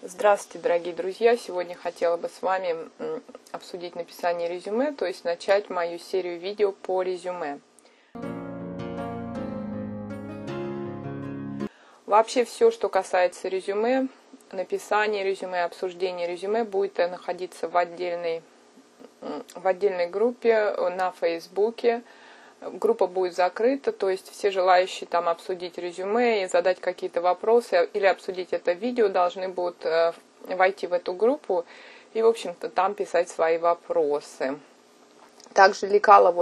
Здравствуйте, дорогие друзья! Сегодня хотела бы с вами обсудить написание резюме, то есть начать мою серию видео по резюме. Вообще все, что касается резюме, написания резюме, обсуждения резюме, будет находиться в отдельной группе на Фейсбуке. Группа будет закрыта, то есть все желающие там обсудить резюме и задать какие-то вопросы или обсудить это видео должны будут войти в эту группу и, в общем-то, там писать свои вопросы. Также лекала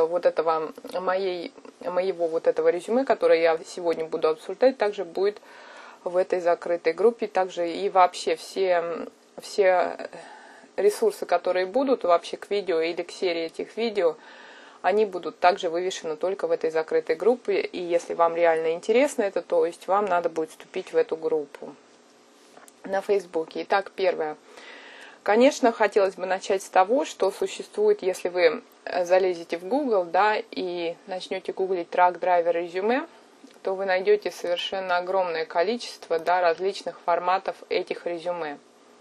моего резюме, которое я сегодня буду обсуждать, также будет в этой закрытой группе. Также и вообще все ресурсы, которые будут вообще к видео или к серии этих видео, они будут также вывешены только в этой закрытой группе. И если вам реально интересно это, то есть вам надо будет вступить в эту группу на Фейсбуке. Итак, первое. Конечно, хотелось бы начать с того, что существует, если вы залезете в Google, да, и начнете гуглить Truck Driver резюме, то вы найдете совершенно огромное количество, да, различных форматов этих резюме.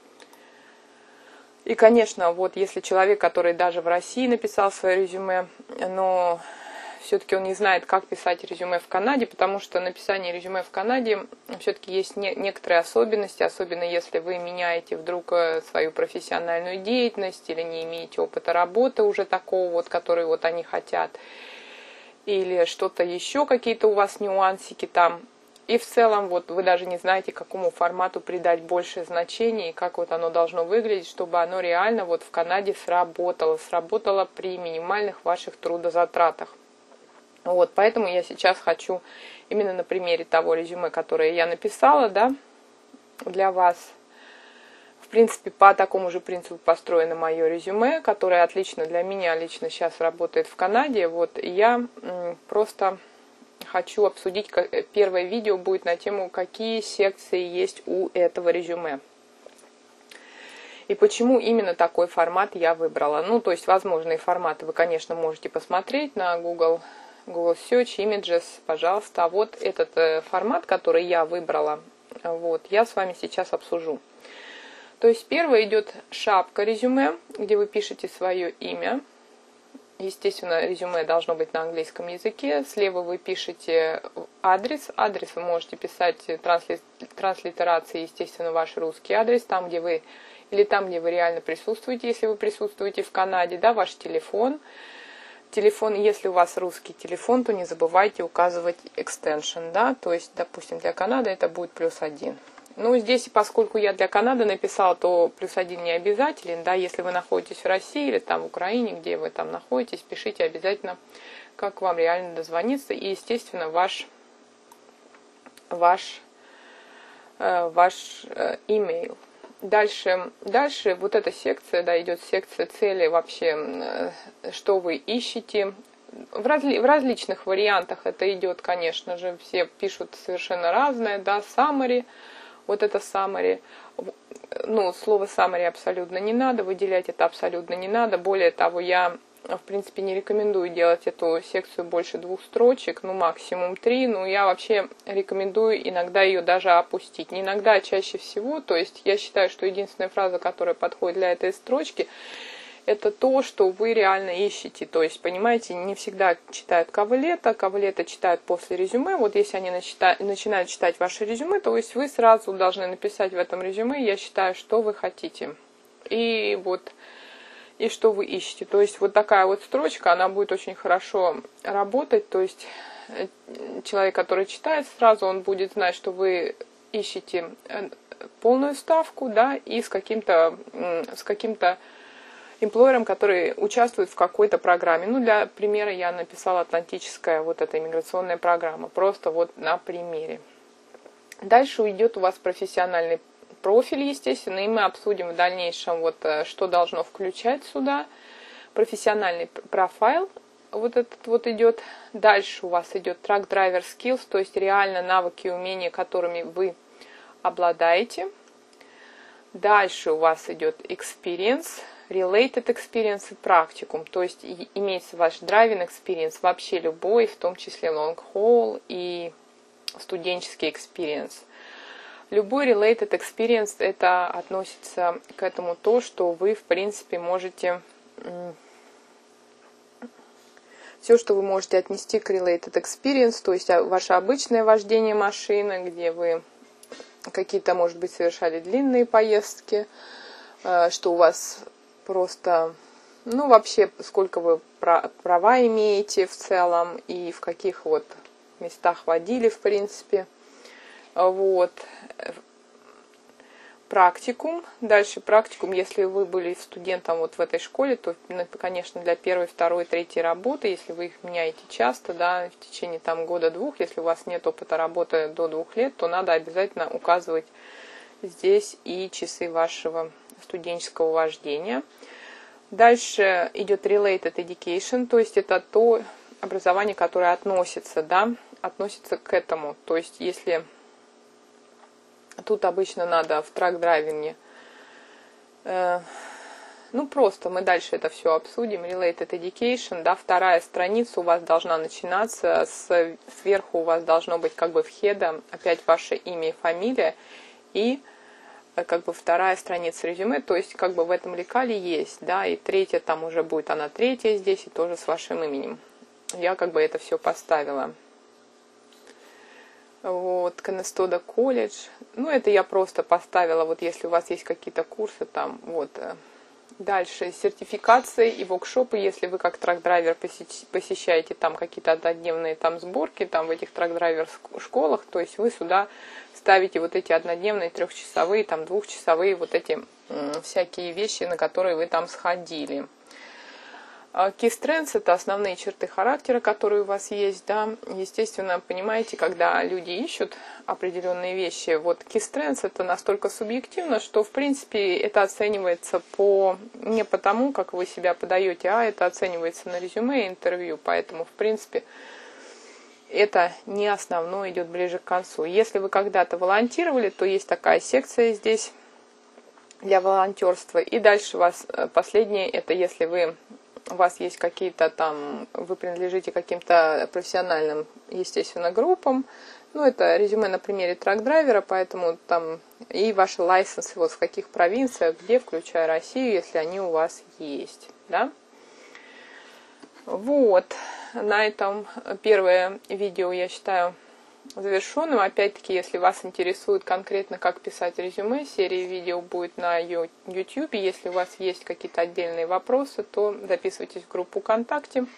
И, конечно, вот если человек, который даже в России написал свое резюме, но все-таки он не знает, как писать резюме в Канаде, потому что написание резюме в Канаде все-таки есть некоторые особенности, особенно если вы меняете вдруг свою профессиональную деятельность или не имеете опыта работы уже такого вот, который вот они хотят, или что-то еще, какие-то у вас нюансики там. И в целом вот вы даже не знаете, какому формату придать большее значение и как вот оно должно выглядеть, чтобы оно реально вот в Канаде сработало при минимальных ваших трудозатратах. Вот, поэтому я сейчас хочу именно на примере того резюме, которое я написала, да, для вас. В принципе, по такому же принципу построено мое резюме, которое отлично для меня лично сейчас работает в Канаде. Вот, и я просто хочу обсудить, первое видео будет на тему, какие секции есть у этого резюме. И почему именно такой формат я выбрала. Ну, то есть возможные форматы вы, конечно, можете посмотреть на Google Search Images, пожалуйста. А вот этот формат, который я выбрала, вот, я с вами сейчас обсужу. То есть первое идет шапка резюме, где вы пишете свое имя. Естественно, резюме должно быть на английском языке. Слева вы пишете адрес. Адрес вы можете писать транслитерацией, естественно, ваш русский адрес, там, где вы, или там, где вы реально присутствуете, если вы присутствуете в Канаде, да, ваш телефон. Телефон, если у вас русский телефон, то не забывайте указывать extension, да, то есть, допустим, для Канады это будет +1. Ну, здесь, поскольку я для Канады написала, то +1 не обязателен, да, если вы находитесь в России или там в Украине, где вы там находитесь, пишите обязательно, как вам реально дозвониться, и, естественно, ваш email. Дальше вот эта секция, да, идет секция цели вообще, что вы ищете. В различных вариантах это идет, конечно же, все пишут совершенно разное, да, summary. Вот это summary, ну, слово summary абсолютно не надо, выделять это абсолютно не надо. Более того, я, в принципе, не рекомендую делать эту секцию больше 2 строчек, ну, максимум 3. Но я вообще рекомендую иногда ее даже опустить. Не иногда, а чаще всего. То есть я считаю, что единственная фраза, которая подходит для этой строчки, это то, что вы реально ищете. То есть, понимаете, не всегда читают кавалета читают после резюме. Вот если они начинают читать ваше резюме, то есть вы сразу должны написать в этом резюме, я считаю, что вы хотите. И что вы ищете. То есть вот такая вот строчка, она будет очень хорошо работать. То есть человек, который читает сразу, он будет знать, что вы ищете полную ставку, да, и с каким-то эмплойером, который участвует в какой-то программе. Ну, для примера я написала атлантическая вот эта иммиграционная программа. Просто вот на примере. Дальше уйдет у вас профессиональный профиль, естественно, и мы обсудим в дальнейшем, вот, что должно включать сюда. Профессиональный профайл вот этот вот идет. Дальше у вас идет Truck Driver Skills, то есть реально навыки и умения, которыми вы обладаете. Дальше у вас идет Experience, Related Experience и практикум, то есть имеется ваш Driving Experience, вообще любой, в том числе Long Haul и студенческий Experience. Любой related experience — это относится к этому то, что вы, в принципе, можете... Все, что вы можете отнести к related experience, то есть ваше обычное вождение машины, где вы какие-то, может быть, совершали длинные поездки, что у вас просто, ну, вообще, сколько вы права имеете в целом и в каких вот местах водили, в принципе. Вот. Практикум. Дальше практикум, если вы были студентом вот в этой школе, то, конечно, для первой, второй, третьей работы, если вы их меняете часто, да, в течение там года-двух, если у вас нет опыта работы до 2 лет, то надо обязательно указывать здесь и часы вашего студенческого вождения. Дальше идет related education, то есть это то образование, которое относится, да, относится к этому. То есть если тут обычно надо в трак-драйвинге, ну просто мы дальше это все обсудим, related education, да, вторая страница у вас должна начинаться, сверху у вас должно быть как бы в хеда опять ваше имя и фамилия, и как бы вторая страница резюме, то есть как бы в этом лекале есть, да, и третья там уже будет, она третья здесь, и тоже с вашим именем. Я как бы это все поставила. Вот, Канестода колледж. Ну, это я просто поставила, вот если у вас есть какие-то курсы там, вот. Дальше сертификации и воркшопы, если вы как трак-драйвер посещаете там какие-то однодневные там сборки там в этих трак-драйвер школах, то есть вы сюда ставите вот эти однодневные, 3-часовые, там 2-часовые вот эти всякие вещи, на которые вы там сходили. Key strengths — это основные черты характера, которые у вас есть, да. Естественно, понимаете, когда люди ищут определенные вещи, вот key strengths — это настолько субъективно, что, в принципе, это оценивается не по тому, как вы себя подаете, а это оценивается на резюме и интервью. Поэтому, в принципе, это не основное, идет ближе к концу. Если вы когда-то волонтировали, то есть такая секция здесь для волонтерства. И дальше у вас последнее — это если у вас есть какие-то там, вы принадлежите каким-то профессиональным, естественно, группам. Ну, это резюме на примере трак-драйвера, поэтому там и ваши лайсенсы, вот в каких провинциях, где, включая Россию, если они у вас есть, да. Вот, на этом первое видео, я считаю, завершенным. Опять-таки, если вас интересует конкретно, как писать резюме, серия видео будет на YouTube. Если у вас есть какие-то отдельные вопросы, то записывайтесь в группу ВКонтакте,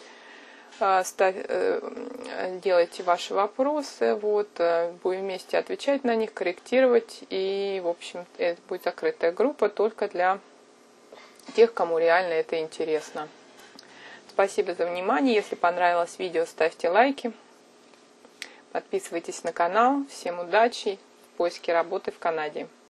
делайте ваши вопросы, вот, будем вместе отвечать на них, корректировать. И, в общем, это будет закрытая группа только для тех, кому реально это интересно. Спасибо за внимание. Если понравилось видео, ставьте лайки. Подписывайтесь на канал. Всем удачи в поиске работы в Канаде.